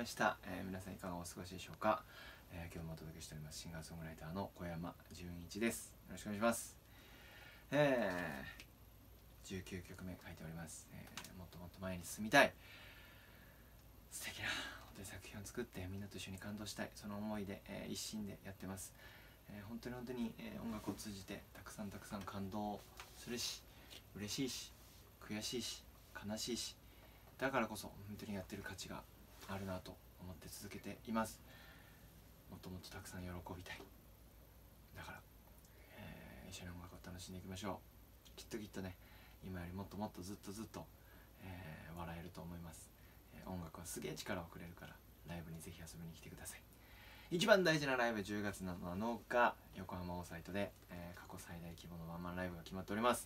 した。皆さんいかがお過ごしでしょうか。今日もお届けしておりますシンガーソングライターの小山純一です。よろしくお願いします。19曲目書いております。もっともっと前に進みたい、素敵な本当に作品を作ってみんなと一緒に感動したい、その思いで、一心でやってます。本当に、音楽を通じてたくさん感動するし、嬉しいし、悔しいし、悲しいし、だからこそ本当にやってる価値があるなと思って続けています。もっともっとたくさん喜びたい。だから、一緒に音楽を楽しんでいきましょう。きっとね、今よりもっとずっと、笑えると思います。音楽はすげえ力をくれるから、ライブにぜひ遊びに来てください。一番大事なライブ、10月の7日横浜大サイトで、過去最大規模のワンマンライブが決まっております。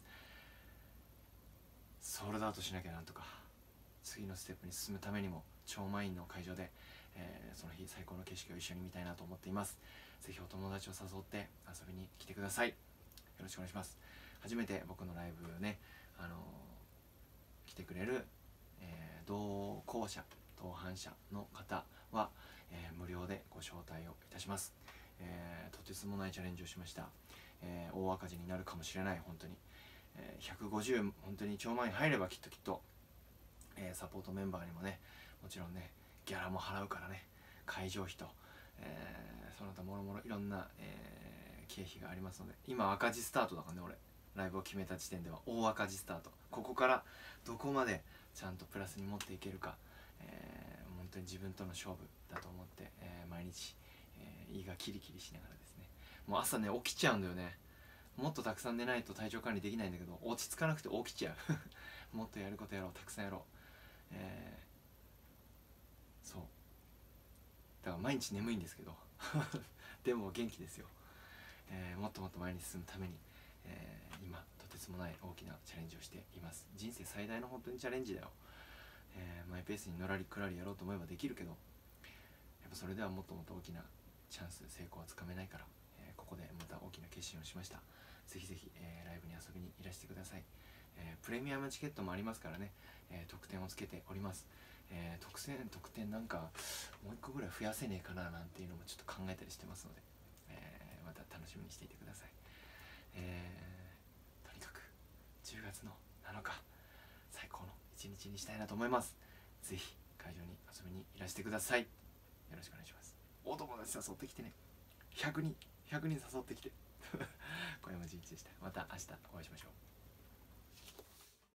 ソールドアウトしなきゃなんとか、次のステップに進むためにも超満員の会場で、その日最高の景色を一緒に見たいなと思っています。ぜひお友達を誘って遊びに来てください。よろしくお願いします。初めて僕のライブね、来てくれる、同伴者の方は、無料でご招待をいたします。とてつもないチャレンジをしました。大赤字になるかもしれない、本当に。150本当に超満員入ればきっと、サポートメンバーにもね、もちろんねギャラも払うからね、会場費と、その他もろもろいろんな、経費がありますので、今赤字スタートだからね、俺ライブを決めた時点では大赤字スタート。ここからどこまでちゃんとプラスに持っていけるか、本当に自分との勝負だと思って、毎日、胃がキリキリしながらですね、もう朝ね起きちゃうんだよね。もっとたくさん寝ないと体調管理できないんだけど、落ち着かなくて起きちゃうもっとやることやろう、たくさんやろう。そうだから毎日眠いんですけどでも元気ですよ。もっともっと前に進むために、今とてつもない大きなチャレンジをしています。人生最大の本当にチャレンジだよ。マイペースにのらりくらりやろうと思えばできるけど、やっぱそれではもっと大きなチャンス、成功はつかめないから、ここでまた大きな決心をしました。ぜひ、ライブに遊びにいらしてください。プレミアムチケットもありますからね、特典をつけております。特典なんかもう1個ぐらい増やせねえかななんていうのもちょっと考えたりしてますので、また楽しみにしていてください。とにかく10月の7日最高の一日にしたいなと思います。ぜひ会場に遊びにいらしてください。よろしくお願いします。お友達誘ってきてね。100人誘ってきて小山純一でした。また明日お会いしましょう。